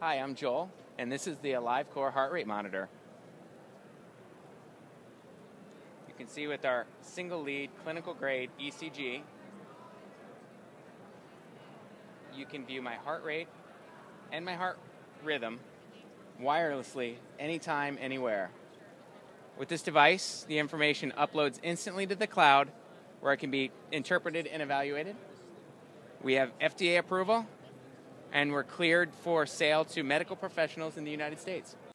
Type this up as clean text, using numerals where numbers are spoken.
Hi, I'm Joel, and this is the AliveCor Heart Rate Monitor. You can see with our single lead clinical grade ECG, you can view my heart rate and my heart rhythm wirelessly anytime, anywhere. With this device, the information uploads instantly to the cloud where it can be interpreted and evaluated. We have FDA approval, and we're cleared for sale to medical professionals in the United States.